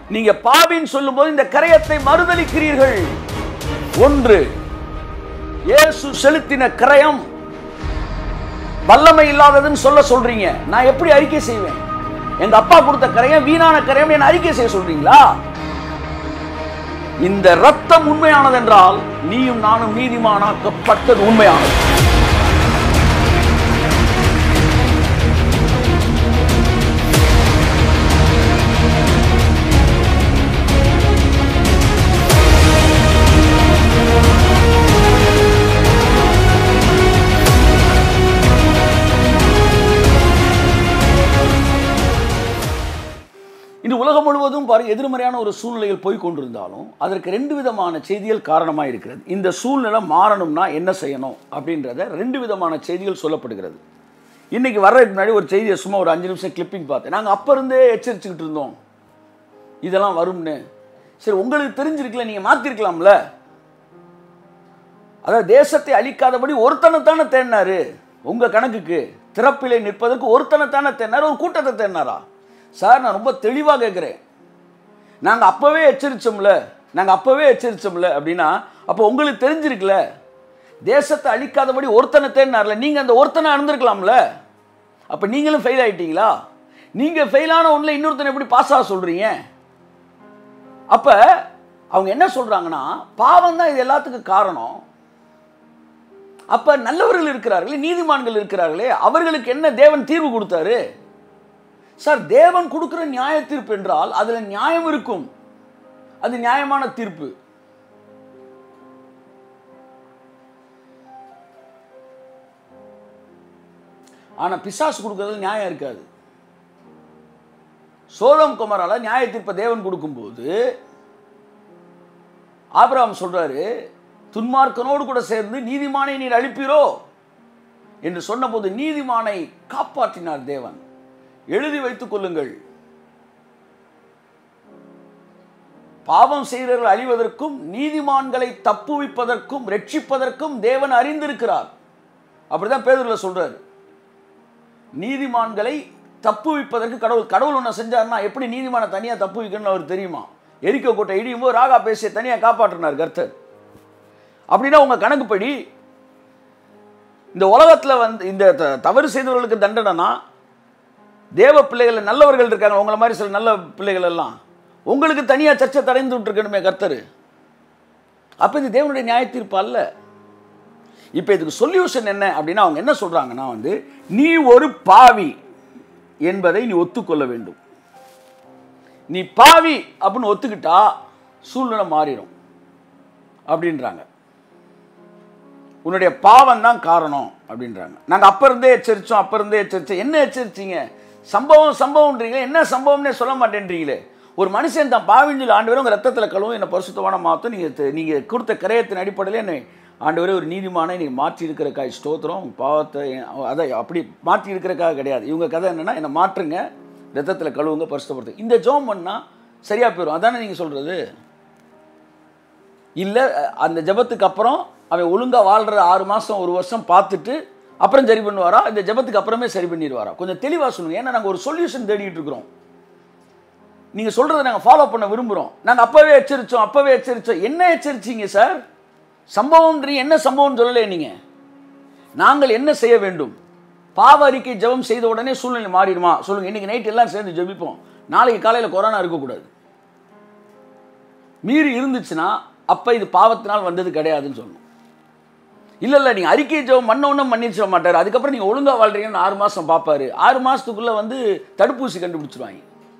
நீங்க பாவின்னு சொல்லும்போது இந்த கரையத்தை மறுதலிக்கிறீர்கள். ஒன்று, இயேசு செலுத்தின கரையம் வல்லமை இல்லாததுன்னு சொல்றீங்க. நான் எப்படி அறிக்கை செய்வேன்? எங்க அப்பா கொடுத்த கரையம் வீணான கரையம் என்ன அறிக்கை செய்ய சொல்றீங்களா? இந்த ரத்தம் உண்மையானது என்றால் நீயும் நானும் நீதிமானாக்கப்பட்டது உண்மையானது. இன்று உலகம் முழுவதும் எதிர்மறையான ஒரு சூழ்நிலையில் போய் கொண்டிருந்தாலும் அதற்கு ரெண்டு விதமான செய்திகள் காரணமாக இருக்கிறது. இந்த சூழ்நிலை மாறணும்னா என்ன செய்யணும் அப்படின்றத ரெண்டு விதமான செய்திகள் சொல்லப்படுகிறது. இன்னைக்கு வர்றதுக்கு முன்னாடி ஒரு செய்தியை சும்மா ஒரு 5 நிமிஷம் கிளிப்பிங் பார்த்தேன். நாங்கள் அப்போ இருந்தே எச்சரிச்சுக்கிட்டு இருந்தோம் இதெல்லாம் வரும்னு. சரி, உங்களுக்கு தெரிஞ்சிருக்கல, நீங்கள் மாற்றிருக்கலாம்ல. அதாவது தேசத்தை அழிக்காதபடி ஒருத்தனைத்தானே தேடினாரு. உங்கள் கணக்குக்கு திறப்பிலே நிற்பதற்கு ஒருத்தனைத்தானே தேடினார், ஒரு கூட்டத்தை தேடினாரா? சார், நான் ரொம்ப தெளிவாக கேட்குறேன். நாங்கள் அப்போவே எச்சரித்தோம்ல அப்படின்னா அப்போ உங்களுக்கு தெரிஞ்சிருக்குல்ல, தேசத்தை அழிக்காதபடி ஒருத்தனை தேடினார்ல, நீங்கள் அந்த ஒருத்தனை அணிந்திருக்கலாம்ல. அப்போ நீங்களும் ஃபெயில் ஆகிட்டீங்களா? நீங்கள் ஃபெயிலான ஒன்றில் இன்னொருத்தனை எப்படி பாஸ் ஆக சொல்கிறீங்க? அப்போ அவங்க என்ன சொல்கிறாங்கன்னா, பாவம் தான் இது எல்லாத்துக்கும் காரணம். அப்போ நல்லவர்கள் இருக்கிறார்களே, நீதிமான்கள் இருக்கிறார்களே, அவர்களுக்கு என்ன தேவன் தீர்வு கொடுத்தாரு? சார், தேவன் கொடுக்கிற நியாய தீர்ப்பு என்றால் அதுல நியாயம் இருக்கும், அது நியாயமான தீர்ப்பு. ஆனா பிசாசு கொடுக்கறதுல நியாயம் இருக்காது. சோதோம் கொமோரால நியாய தீர்ப்பை தேவன் கொடுக்கும்போது ஆபிரகாம் சொல்றாரு, துன்மார்க்கனோடு கூட சேர்ந்து நீதிமானை நீர் அழிப்பீரோ என்று சொன்னபோது நீதிமானை காப்பாற்றினார் தேவன். எழுதி வைத்துக் கொள்ளுங்கள், பாவம் செய்கிறவர்கள் அழிவதற்கும் நீதிமான்களை தப்புவிப்பதற்கும் ரட்சிப்பதற்கும் தேவன் அறிந்திருக்கிறார். அப்படிதான் பேதுருல சொல்றாரு. நீதிமான்களை தப்புவிப்பதற்கு கடவுள் ஒன்று செஞ்சார்னா எப்படி நீதிமான தனியா தப்புவிக்கணும்னு அவர் தெரியுமா? எரிக்கோ கோட்டை இடியும் போது ராகா பேசிய தனியா காப்பாற்றினார் கர்த்தர். அப்படின்னா உங்க கணக்குப்படி இந்த உலகத்துல இந்த தவறு செய்தவர்களுக்கு தண்டனைனா, தேவ பிள்ளைகள் நல்லவர்கள் இருக்காங்க, உங்களை மாதிரி சில நல்ல பிள்ளைகள் எல்லாம், உங்களுக்கு தனியாக சர்ச்சை தடைந்து விட்டுருக்கணுமே கர்த்தர். அப்போ இது தேவனுடைய நியாய தீர்ப்பு அல்ல. இப்போ இதுக்கு சொல்யூஷன் என்ன அப்படின்னா, அவங்க என்ன சொல்றாங்கன்னா, நீ ஒரு பாவி என்பதை நீ ஒத்துக்கொள்ள வேண்டும். நீ பாவி அப்படின்னு ஒத்துக்கிட்டா சூழ்நிலை மாறிடும் அப்படின்றாங்க. உன்னுடைய பாவம் தான் காரணம் அப்படின்றாங்க. நாங்கள் அப்போ இருந்தே எச்சரித்தோம். என்ன எச்சரிச்சிங்க? சம்பவம்ன்றீங்களே, என்ன சம்பவம்னே சொல்ல மாட்டேன்றீங்களே. ஒரு மனுஷன் தான் பாவிஞ்சல் ஆண்டவரே உங்கள் ரத்தத்தில் கழுவும் என்னை பரிசுத்தமான மாற்றும், நீங்கள் கொடுத்த கிரயத்தின் அடிப்படையில் என்னை ஆண்டவரே ஒரு நீதிமானை நீங்கள் மாற்றி இருக்கிறக்காய் ஸ்தோத்திரம். உங்கள் பாவத்தை அதை அப்படி மாற்றி இருக்கிறக்காக கிடையாது. இவங்க கதை என்னென்னா, என்னை மாற்றுங்க, ரத்தத்தில் கழுவுங்க, பரிசுத்தப்படுத்து. இந்த ஜெபம் பண்ணால் சரியாக போயிடும், அதானே நீங்கள் சொல்கிறது? இல்லை, அந்த ஜெபத்துக்கு அப்புறம் அவன் ஒழுங்காக வாழ்கிற 6 மாதம் 1 வருஷம் பார்த்துட்டு அப்புறம் சரி பண்ணுவாரா? இந்த ஜெபத்துக்கு அப்புறமே சரி பண்ணிடுவாரா? கொஞ்சம் தெளிவாக சொல்லுங்கள். ஏன்னா நாங்கள் ஒரு சொல்யூஷன் தேடிட்டு இருக்கிறோம். நீங்கள் சொல்கிறத நாங்கள் ஃபாலோ பண்ண விரும்புகிறோம். நாங்கள் அப்போவே எச்சரித்தோம். என்ன எச்சரிச்சிங்க சார்? சம்பவம்ன்றீங்க, என்ன சம்பவம்னு சொல்லலையே நீங்கள். நாங்கள் என்ன செய்ய வேண்டும்? பாவ அறிக்கை ஜெபம் செய்த உடனே சூழ்நிலை மாறிடுமா? சொல்லுங்கள். இன்றைக்கி நைட் எல்லாம் சேர்ந்து ஜெபிப்போம், நாளைக்கு காலையில் கொரோனா இருக்கக்கூடாது. மீறி இருந்துச்சுன்னா அப்போ இது பாவத்தினால் வந்தது கிடையாதுன்னு சொல்லணும். இல்லை, நீங்கள் அறிக்கை ஜெபம் பண்ண ஒன்றும் பண்ணிச்சிட மாட்டார். அதுக்கப்புறம் நீங்கள் ஒழுங்காக வாழ்றீங்கன்னு 6 மாதம் பார்ப்பாரு. 6 மாதத்துக்குள்ளே தடுப்பூசி கண்டுபிடிச்சிருவாங்க.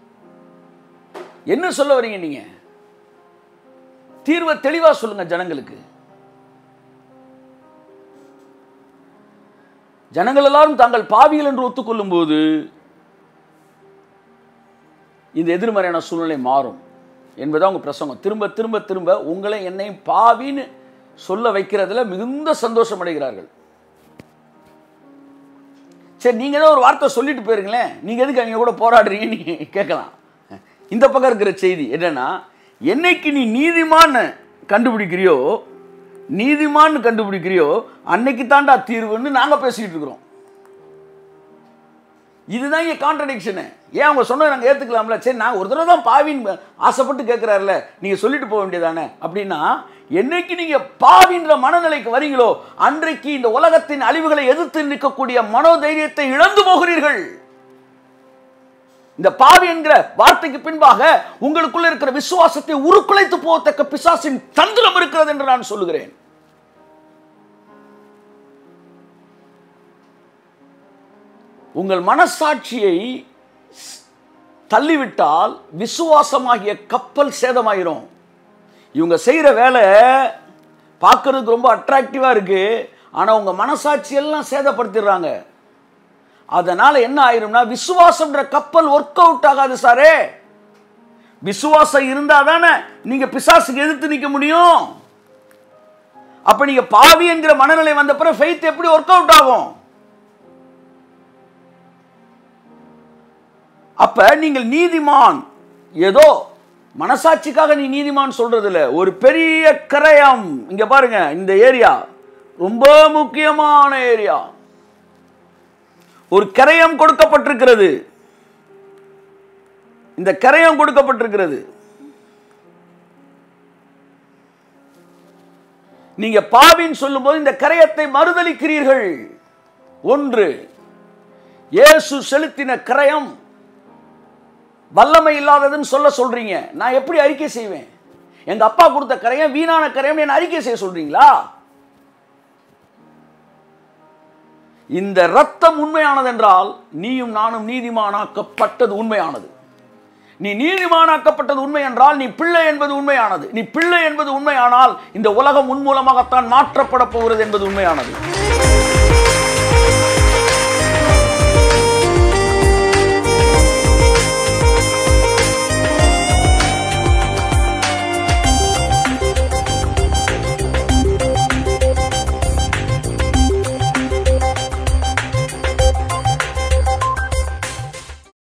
என்ன சொல்ல வரீங்க நீங்கள்? தீர்வை தெளிவாக சொல்லுங்கள் ஜனங்களுக்கு. ஜனங்கள் எல்லாரும் தாங்கள் பாவிகள் என்று ஒத்துக்கொள்ளும் போது இந்த எதிர்மறையான சூழ்நிலை மாறும் என்பது அவங்க பிரசங்கம். திரும்ப திரும்ப திரும்ப உங்களை என்னையும் பாவின்னு சொல்ல வைக்கிறதுல மிகுந்த சந்தோஷம் அடைகிறார்கள். சரி, நீங்க ஏதோ ஒரு வார்த்தை சொல்லிட்டு போயிருங்களேன், நீங்க எதுக்கு அவங்க கூட போராடுறீங்க நீங்க கேட்கலாம். இந்த பக்கம் இருக்கிற செய்தி என்னன்னா, என்னைக்கு நீ நீதிமான் கண்டுபிடிக்கிறியோ அன்னைக்கு தாண்டா தீர்வுன்னு நாங்க பேசிட்டு இருக்கிறோம். இதுதான் இங்க கான்ட்ரடிக்ஷன். ஏன் அவங்க சொன்னதை நாங்கள் ஏற்றுக்கலாம்ல? சரி, நான் ஒரு தடவை தான் பாவின்னு ஆசைப்பட்டு கேட்குறாருல, நீங்கள் சொல்லிட்டு போக வேண்டியதானே அப்படின்னா, என்னைக்கு நீங்கள் பாவின்ற மனநிலைக்கு வரீங்களோ அன்றைக்கு இந்த உலகத்தின் அழிவுகளை எதிர்த்து நிற்கக்கூடிய மனோதைரியத்தை இழந்து போகிறீர்கள். இந்த பாவி என்கிற வார்த்தைக்கு பின்பாக உங்களுக்குள்ள இருக்கிற விசுவாசத்தை உருக்குலைத்து போகத்தக்க பிசாசின் தந்திரம் இருக்கிறது என்று நான் சொல்லுகிறேன். உங்கள் மனசாட்சியை தள்ளிவிட்டால் விசுவாசமாகிய கப்பல் சேதமாயிரும். இவங்க செய்கிற வேலை பார்க்கறதுக்கு ரொம்ப அட்ராக்டிவாக இருக்கு, ஆனால் உங்கள் மனசாட்சியெல்லாம் சேதப்படுத்திடுறாங்க. அதனால என்ன ஆயிரும்னா, விசுவாசம்ன்ற கப்பல் ஒர்க் அவுட் ஆகாது சாரே. விசுவாசம் இருந்தா தானே நீங்க பிசாசுக்கு எதிர்த்து நிற்க முடியும். அப்ப நீங்க பாவி என்கிற மனநிலை வந்த பிறகு ஃபெய்த் எப்படி ஒர்க் அவுட் ஆகும்? அப்ப நீங்கள் நீதிமான், ஏதோ மனசாட்சிக்காக நீ நீதிமான் சொல்றது இல்ல, ஒரு பெரிய கரையம். இங்க பாருங்க, இந்த ஏரியா ரொம்ப முக்கியமான ஏரியா. ஒரு கரையம் கொடுக்கப்பட்டிருக்கிறது. இந்த கரையம் கொடுக்கப்பட்டிருக்கிறது. நீங்க பாவின்னு சொல்லும்போது இந்த கரையத்தை மறுதலிக்கிறீர்கள். ஒன்று, இயேசு செலுத்தின கரையம் வல்லமை இல்லாததுன்னு சொல்றீங்க. நான் எப்படி அறிக்கை செய்வேன்? எங்க அப்பா கொடுத்த கரையம் வீணான கரையம் என்ன அறிக்கை செய்ய சொல்றீங்களா? இந்த ரத்தம் உண்மையானது என்றால் நீயும் நானும் நீதிமானாக்கப்பட்டது உண்மையானது. நீ நீதிமானாக்கப்பட்டது உண்மை என்றால் நீ பிள்ளை என்பது உண்மையானது. நீ பிள்ளை என்பது உண்மையானால் இந்த உலகம் உன் மூலமாகத்தான் மாற்றப்பட போகிறது என்பது உண்மையானது.